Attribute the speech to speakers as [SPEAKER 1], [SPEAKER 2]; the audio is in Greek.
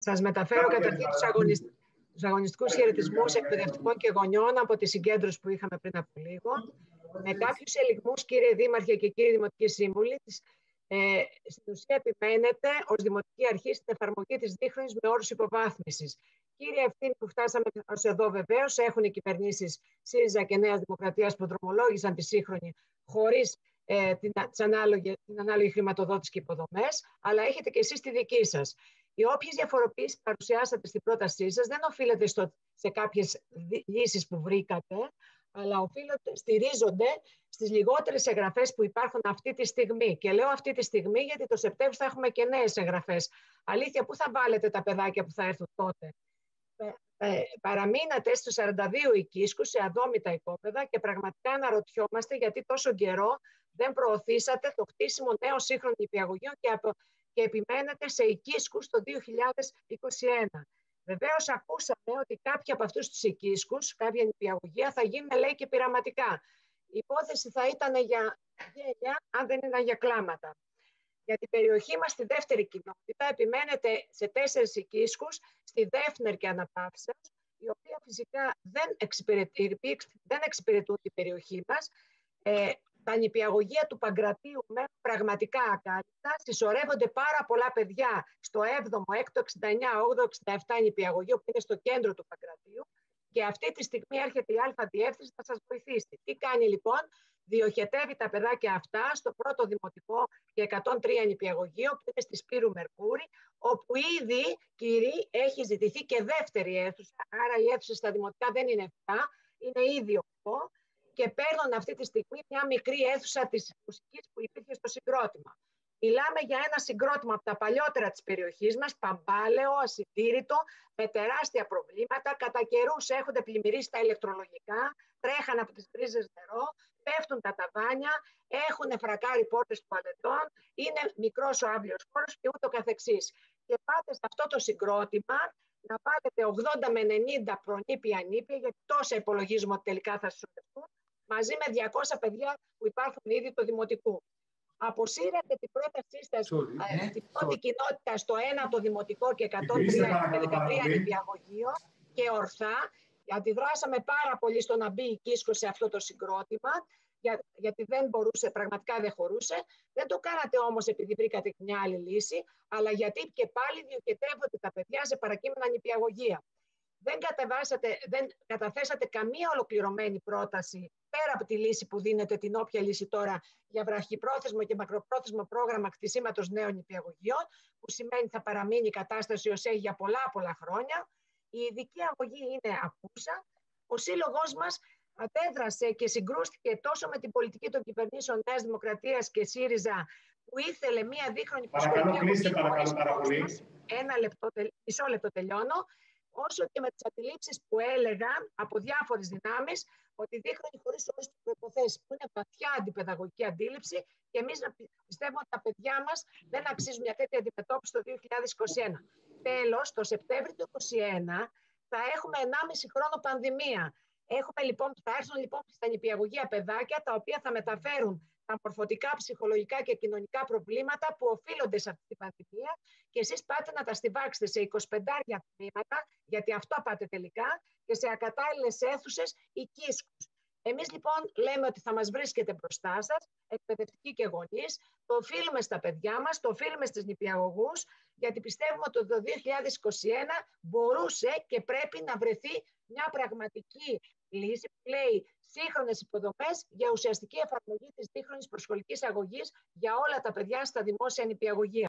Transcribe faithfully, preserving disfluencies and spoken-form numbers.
[SPEAKER 1] Σας μεταφέρω καταρχήν τους, αγωνιστ... τους αγωνιστικούς χαιρετισμούς εκπαιδευτικών και γονιών από τη συγκέντρωση που είχαμε πριν από λίγο. Με κάποιους ελιγμούς, κύριε Δήμαρχε και κύριοι Δημοτικοί Σύμβουλοι, ε, στην ουσία επιμένετε ως Δημοτική Αρχή στην εφαρμογή της δίχρονης με όρους υποβάθμισης. Κύριε ευθύνη που φτάσαμε ως εδώ, βεβαίως έχουν οι κυβερνήσεις ΣΥΡΙΖΑ και Νέας Δημοκρατίας που δρομολόγησαν τη σύγχρονη χωρίς ε, την, ανάλογη, την ανάλογη χρηματοδότηση και υποδομές, αλλά έχετε και εσείς τη δική σας. Οι όποιες διαφοροποιήσεις που παρουσιάσατε στην πρότασή σας δεν οφείλεται στο, σε κάποιες λύσεις που βρήκατε, αλλά οφείλονται, στηρίζονται στις λιγότερες εγγραφές που υπάρχουν αυτή τη στιγμή. Και λέω αυτή τη στιγμή γιατί το Σεπτέμβριο θα έχουμε και νέες εγγραφές. Αλήθεια, πού θα βάλετε τα παιδάκια που θα έρθουν τότε? Ε, ε, παραμείνατε στους σαράντα δύο οικίσκους σε αδόμητα οικόπεδα και πραγματικά αναρωτιόμαστε γιατί τόσο καιρό δεν προωθήσατε το χτίσιμο νέων σύγχρονων νηπιαγωγείων και, απο, και επιμένετε σε οικίσκους το δύο χιλιάδες είκοσι ένα. Βεβαίως ακούσαμε ότι κάποιοι από αυτούς τους οικίσκους, κάποια νηπιαγωγεία θα γίνουν, λέει, και πειραματικά. Η υπόθεση θα ήταν για γέλια αν δεν ήταν για κλάματα. Για την περιοχή μας, στη δεύτερη κοινότητα, επιμένετε σε τέσσερις οικίσκους, στη Δέφνερ και Αναπαύσεως, οι οποίοι φυσικά δεν εξυπηρετούν, δεν εξυπηρετούν την περιοχή μας. Ε, τα νηπιαγωγεία του Παγκρατίου μένουν πραγματικά ακάλυπτα. Συσσωρεύονται πάρα πολλά παιδιά στο έβδομο, έκτο, εξήντα εννιά, όγδοο, εξήντα επτά νηπιαγωγείο που είναι στο κέντρο του Παγκρατίου. Και αυτή τη στιγμή έρχεται η Α Διεύθυνση να σας βοηθήσει. Τι κάνει λοιπόν? Διοχετεύει τα παιδάκια αυτά στο πρώτο δημοτικό και εκατόν τρία νηπιαγωγείο που είναι στη Σπύρου Μερκούρη, όπου ήδη, κύριοι, έχει ζητηθεί και δεύτερη αίθουσα. Άρα οι αίθουσες στα δημοτικά δεν είναι επτά, είναι ήδη οκτώ και παίρνουν αυτή τη στιγμή μια μικρή αίθουσα της μουσικής που υπήρχε στο συγκρότημα. Μιλάμε για ένα συγκρότημα από τα παλιότερα της περιοχής μας, παμπάλαιο, ασυντήρητο, με τεράστια προβλήματα. Κατά καιρούς έχονται πλημμυρίσει τα ηλεκτρολογικά, τρέχαν από τις βρίζες νερό, πέφτουν τα ταβάνια, έχουν φρακάρει πόρτες τουαλετών, είναι μικρός ο άμβλιος χώρος και ούτω καθεξής. Και πάτε σε αυτό το συγκρότημα να πάρετε ογδόντα με ενενήντα προνήπια νήπια, γιατί τόσα υπολογίζουμε ότι τελικά θα συσσωρευτούν, μαζί με διακόσια παιδιά που υπάρχουν ήδη του δημοτικού. Αποσύρατε την πρότασή σας ε, στην πρώτη κοινότητα στο ένα το δημοτικό και εκατόν τρία και δεκατρία νηπιαγωγείο και ορθά. Αντιδράσαμε πάρα πολύ στο να μπει η Κίσκο σε αυτό το συγκρότημα, για, γιατί δεν μπορούσε, πραγματικά δεν χωρούσε. Δεν το κάνατε όμως επειδή βρήκατε μια άλλη λύση, αλλά γιατί και πάλι διοχετεύονται τα παιδιά σε παρακείμενα νηπιαγωγεία. Δεν, δεν καταθέσατε καμία ολοκληρωμένη πρόταση πέρα από τη λύση που δίνετε, την όποια λύση τώρα για βραχυπρόθεσμο και μακροπρόθεσμο πρόγραμμα κτισίματος νέων νηπιαγωγείων, που σημαίνει θα παραμείνει η κατάσταση ως έχει για πολλά πολλά χρόνια. Η ειδική αγωγή είναι απούσα. Ο σύλλογός μας αντέδρασε και συγκρούστηκε τόσο με την πολιτική των κυβερνήσεων Νέας Δημοκρατίας και ΣΥΡΙΖΑ, που ήθελε μία δίχρονη
[SPEAKER 2] παρακαλώ, κλείστε, παρακαλώ, πάρα πολύ.
[SPEAKER 1] Ένα λεπτό, μισό λεπτό τελειώνω. Όσο και με τις αντιλήψεις που έλεγαν από διάφορες δυνάμεις ότι δείχνουν χωρίς όρους τις προϋποθέσεις, που είναι βαθιά αντιπαιδαγωγική αντίληψη και εμείς πιστεύουμε ότι τα παιδιά μας δεν αξίζουν μια τέτοια αντιμετώπιση το δύο χιλιάδες είκοσι ένα. Τέλος, το Σεπτέμβριο του είκοσι ένα θα έχουμε ενάμιση χρόνο πανδημία. Έχουμε, λοιπόν, θα έρθουν λοιπόν στα νηπιαγωγεία παιδάκια τα οποία θα μεταφέρουν τα μορφωτικά, ψυχολογικά και κοινωνικά προβλήματα που οφείλονται σε αυτή την πανδημία και εσείς πάτε να τα στιβάξετε σε εικοσιπέντε τμήματα, γιατί αυτό πάτε τελικά, και σε ακατάλληλες αίθουσες οικίσκους. Εμείς λοιπόν λέμε ότι θα μας βρίσκετε μπροστά σας, εκπαιδευτικοί και γονείς, το οφείλουμε στα παιδιά μας, το οφείλουμε στις νηπιαγωγούς, γιατί πιστεύουμε ότι το δύο χιλιάδες είκοσι ένα μπορούσε και πρέπει να βρεθεί μια πραγματική λύση που λέει σύγχρονες υποδομές για ουσιαστική εφαρμογή της σύγχρονης προσχολικής αγωγής για όλα τα παιδιά στα δημόσια νηπιαγωγεία.